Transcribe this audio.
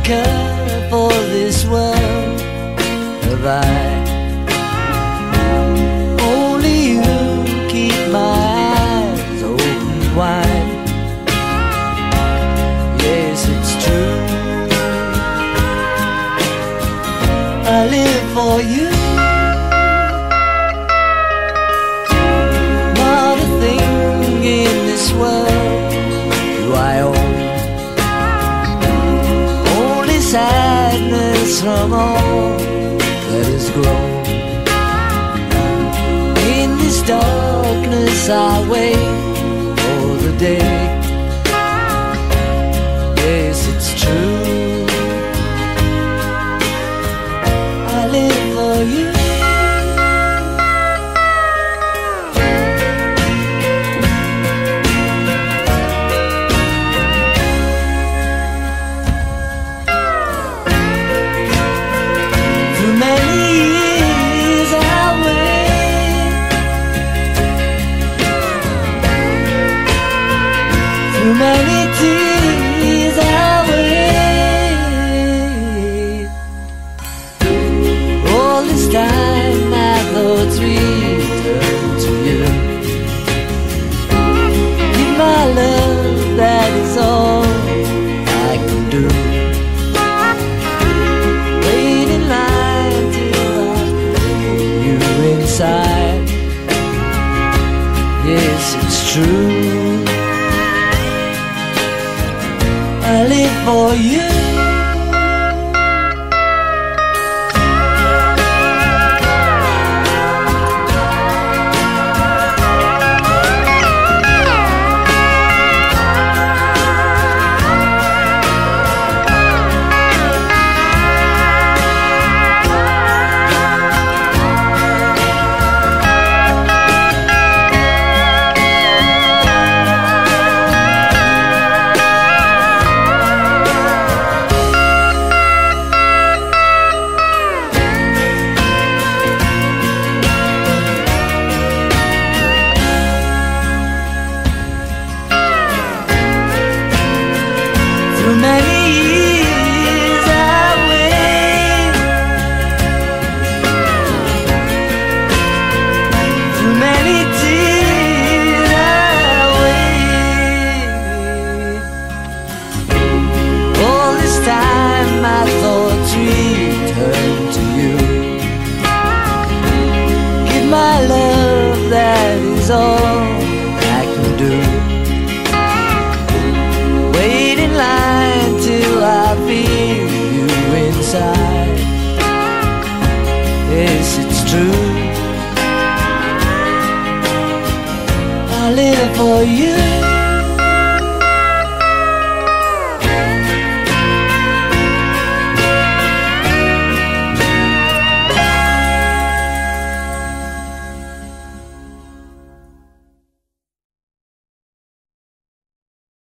care for this world have I. Only you keep my eyes open wide. Yes, it's true, I live for you. Not a thing in this world do I own, only sadness from all that has grown. In this darkness I wait for the day. Yes, it's true, I live for you. Through many years I wait, through many tears I wait. All this time my thoughts return to you. Give my love, that is all I can do. Wait in line till I feel you inside. Yes, it's true, I live for you. Through many years I wait, through many tears I wait. All this time my thoughts return to you. Give my love, that is all I can do. Wait in line till I feel you inside. Yes, it's true, I live for you.